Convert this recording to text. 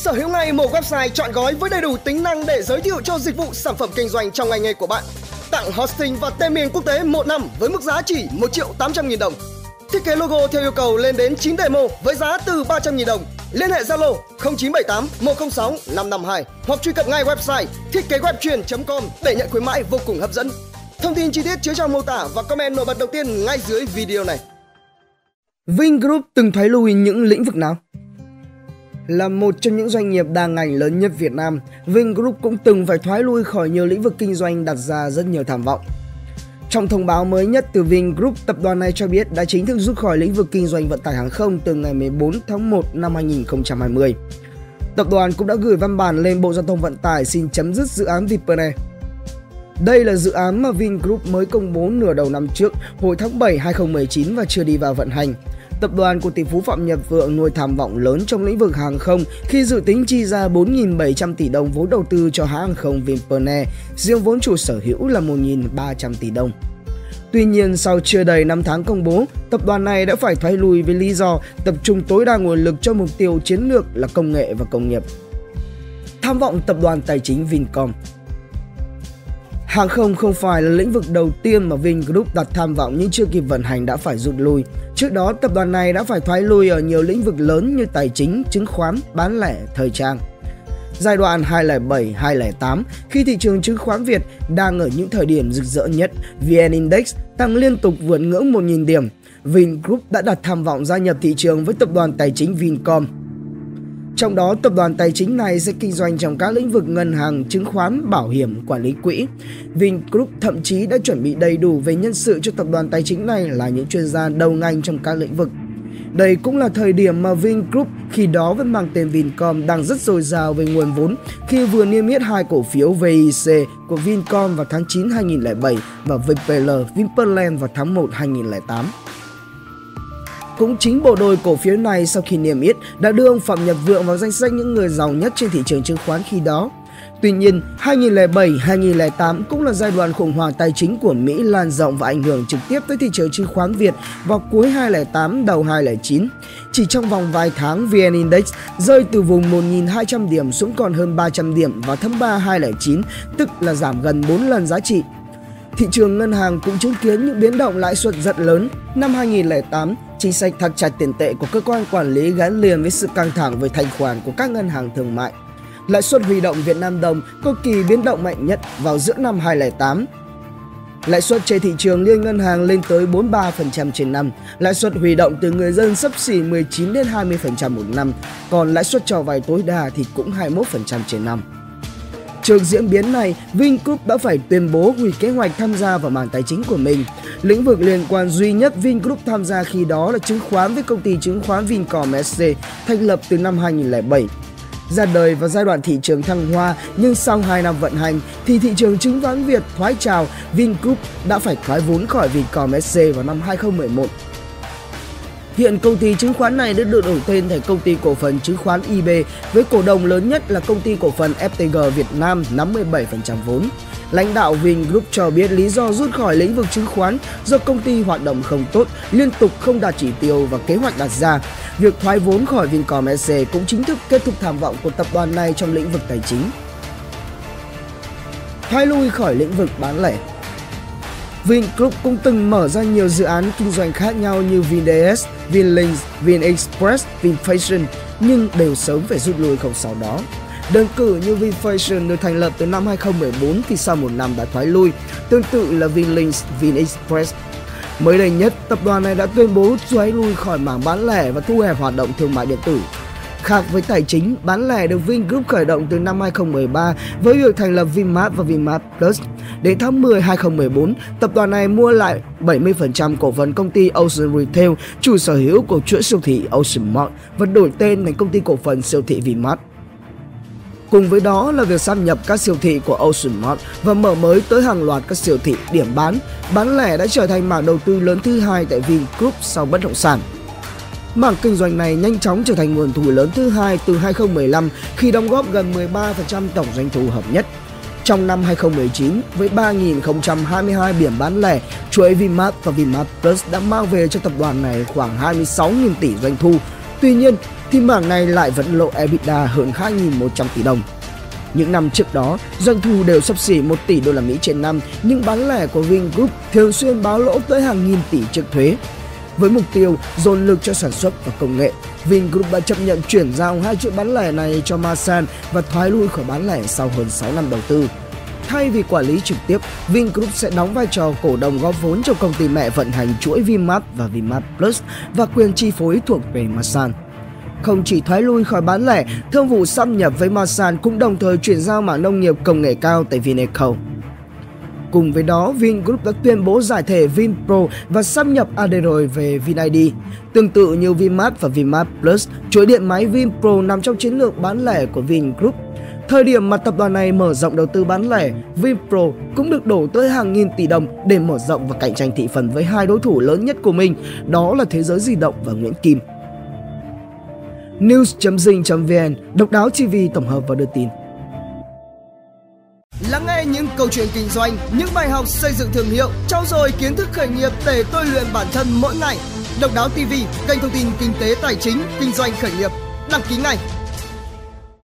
Sở hữu ngay một website trọn gói với đầy đủ tính năng để giới thiệu cho dịch vụ sản phẩm kinh doanh trong ngành nghề của bạn. Tặng hosting và tên miền quốc tế 1 năm với mức giá chỉ 1.800.000 đồng. Thiết kế logo theo yêu cầu lên đến 9 demo với giá từ 300.000 đồng. Liên hệ Zalo 0978 106 552 hoặc truy cập ngay website thiết-kế-web-chuyên.com để nhận khuyến mãi vô cùng hấp dẫn. Thông tin chi tiết chứa trong mô tả và comment nổi bật đầu tiên ngay dưới video này. Vingroup từng thoái lui những lĩnh vực nào? Là một trong những doanh nghiệp đa ngành lớn nhất Việt Nam, Vingroup cũng từng phải thoái lui khỏi nhiều lĩnh vực kinh doanh đặt ra rất nhiều tham vọng. Trong thông báo mới nhất từ Vingroup, tập đoàn này cho biết đã chính thức rút khỏi lĩnh vực kinh doanh vận tải hàng không từ ngày 14 tháng 1 năm 2020. Tập đoàn cũng đã gửi văn bản lên Bộ Giao thông Vận tải xin chấm dứt dự án Viperne. Đây là dự án mà Vingroup mới công bố nửa đầu năm trước, hồi tháng 7 2019 và chưa đi vào vận hành. Tập đoàn của tỷ phú Phạm Nhật Vượng nuôi tham vọng lớn trong lĩnh vực hàng không khi dự tính chi ra 4.700 tỷ đồng vốn đầu tư cho hãng hàng không Viperne, riêng vốn chủ sở hữu là 1.300 tỷ đồng. Tuy nhiên, sau chưa đầy 5 tháng công bố, tập đoàn này đã phải thoái lui với lý do tập trung tối đa nguồn lực cho mục tiêu chiến lược là công nghệ và công nghiệp. Tham vọng tập đoàn tài chính Vincom. Hàng không không phải là lĩnh vực đầu tiên mà Vingroup đặt tham vọng nhưng chưa kịp vận hành đã phải rút lui. Trước đó, tập đoàn này đã phải thoái lui ở nhiều lĩnh vực lớn như tài chính, chứng khoán, bán lẻ, thời trang. Giai đoạn 2007-2008, khi thị trường chứng khoán Việt đang ở những thời điểm rực rỡ nhất, VN Index tăng liên tục vượt ngưỡng 1.000 điểm. Vingroup đã đặt tham vọng gia nhập thị trường với tập đoàn tài chính Vincom. Trong đó, tập đoàn tài chính này sẽ kinh doanh trong các lĩnh vực ngân hàng, chứng khoán, bảo hiểm, quản lý quỹ. Vingroup thậm chí đã chuẩn bị đầy đủ về nhân sự cho tập đoàn tài chính này là những chuyên gia đầu ngành trong các lĩnh vực. Đây cũng là thời điểm mà Vingroup, khi đó vẫn mang tên Vincom, đang rất dồi dào về nguồn vốn khi vừa niêm yết 2 cổ phiếu VIC của Vincom vào tháng 9 2007 và VPL Vinpearl vào tháng 1 2008. Cũng chính bộ đôi cổ phiếu này sau khi niêm yết đã đưa ông Phạm Nhật Vượng vào danh sách những người giàu nhất trên thị trường chứng khoán khi đó. Tuy nhiên, 2007-2008 cũng là giai đoạn khủng hoảng tài chính của Mỹ lan rộng và ảnh hưởng trực tiếp tới thị trường chứng khoán Việt vào cuối 2008 đầu 2009. Chỉ trong vòng vài tháng, VN Index rơi từ vùng 1.200 điểm xuống còn hơn 300 điểm vào tháng 3 2009, tức là giảm gần 4 lần giá trị. Thị trường ngân hàng cũng chứng kiến những biến động lãi suất rất lớn. Năm 2008, chính sách thắt chặt tiền tệ của cơ quan quản lý gắn liền với sự căng thẳng về thanh khoản của các ngân hàng thương mại. Lãi suất huy động Việt Nam đồng có kỳ biến động mạnh nhất vào giữa năm 2008. Lãi suất trên thị trường liên ngân hàng lên tới 43% trên năm, lãi suất huy động từ người dân xấp xỉ 19 đến 20% một năm, còn lãi suất cho vay tối đa thì cũng 21% trên năm. Trước diễn biến này, Vingroup đã phải tuyên bố hủy kế hoạch tham gia vào mảng tài chính của mình. Lĩnh vực liên quan duy nhất Vingroup tham gia khi đó là chứng khoán với công ty chứng khoán Vincom SC, thành lập từ năm 2007. Ra đời vào giai đoạn thị trường thăng hoa, nhưng sau 2 năm vận hành thì thị trường chứng khoán Việt thoái trào, Vingroup đã phải thoái vốn khỏi Vincom SC vào năm 2011. Hiện công ty chứng khoán này đã được đổi tên thành công ty cổ phần chứng khoán IB với cổ đông lớn nhất là công ty cổ phần FTG Việt Nam nắm 17% vốn. Lãnh đạo Vingroup cho biết lý do rút khỏi lĩnh vực chứng khoán do công ty hoạt động không tốt, liên tục không đạt chỉ tiêu và kế hoạch đặt ra. Việc thoái vốn khỏi Vincom SC cũng chính thức kết thúc tham vọng của tập đoàn này trong lĩnh vực tài chính. Thoái lui khỏi lĩnh vực bán lẻ. Vingroup cũng từng mở ra nhiều dự án kinh doanh khác nhau như VinDS, Vinlinks, VinExpress, VinFashion nhưng đều sớm phải rút lui không sau đó. Đơn cử như VinFashion được thành lập từ năm 2014 thì sau một năm đã thoái lui, tương tự là Vinlinks, VinExpress. Mới đây nhất, tập đoàn này đã tuyên bố thoái lui khỏi mảng bán lẻ và thu hẹp hoạt động thương mại điện tử. Khác với tài chính, bán lẻ được Vingroup khởi động từ năm 2013 với việc thành lập Vinmart và Vinmart Plus. Đến tháng 10 2014, tập đoàn này mua lại 70% cổ phần công ty Ocean Retail, chủ sở hữu của chuỗi siêu thị Ocean Mart và đổi tên thành công ty cổ phần siêu thị Vinmart. Cùng với đó là việc sáp nhập các siêu thị của Ocean Mart và mở mới tới hàng loạt các siêu thị điểm bán lẻ đã trở thành mảng đầu tư lớn thứ hai tại Vingroup sau bất động sản. Mảng kinh doanh này nhanh chóng trở thành nguồn thu lớn thứ hai từ 2015 khi đóng góp gần 13% tổng doanh thu hợp nhất. Trong năm 2019, với 3.022 điểm bán lẻ, chuỗi Vinmart và Vinmart Plus đã mang về cho tập đoàn này khoảng 26.000 tỷ doanh thu. Tuy nhiên, thì mảng này lại vẫn lộ EBITDA hơn 2.100 tỷ đồng. Những năm trước đó, doanh thu đều xấp xỉ 1 tỷ đô la Mỹ trên năm, nhưng bán lẻ của Vingroup thường xuyên báo lỗ tới hàng nghìn tỷ trước thuế. Với mục tiêu dồn lực cho sản xuất và công nghệ, Vingroup đã chấp nhận chuyển giao 2 chuỗi bán lẻ này cho Masan và thoái lui khỏi bán lẻ sau hơn 6 năm đầu tư. Thay vì quản lý trực tiếp, Vingroup sẽ đóng vai trò cổ đông góp vốn cho công ty mẹ vận hành chuỗi Vinmart và Vinmart Plus và quyền chi phối thuộc về Masan. Không chỉ thoái lui khỏi bán lẻ, thương vụ sáp nhập với Masan cũng đồng thời chuyển giao mảng nông nghiệp công nghệ cao tại Vineco. Cùng với đó, Vingroup đã tuyên bố giải thể Vinpro và sáp nhập Aderoid về VinID. Tương tự như Vinmart và Vinmart Plus, chuỗi điện máy Vinpro nằm trong chiến lược bán lẻ của Vingroup. Thời điểm mà tập đoàn này mở rộng đầu tư bán lẻ, Vinpro cũng được đổ tới hàng nghìn tỷ đồng để mở rộng và cạnh tranh thị phần với hai đối thủ lớn nhất của mình, đó là Thế giới di động và Nguyễn Kim. News.zing.vn, Độc Đáo TV tổng hợp và đưa tin. Lắng nghe những câu chuyện kinh doanh, những bài học xây dựng thương hiệu, trau dồi kiến thức khởi nghiệp để tôi luyện bản thân mỗi ngày. Độc Đáo TV, kênh thông tin kinh tế tài chính, kinh doanh khởi nghiệp. Đăng ký ngay.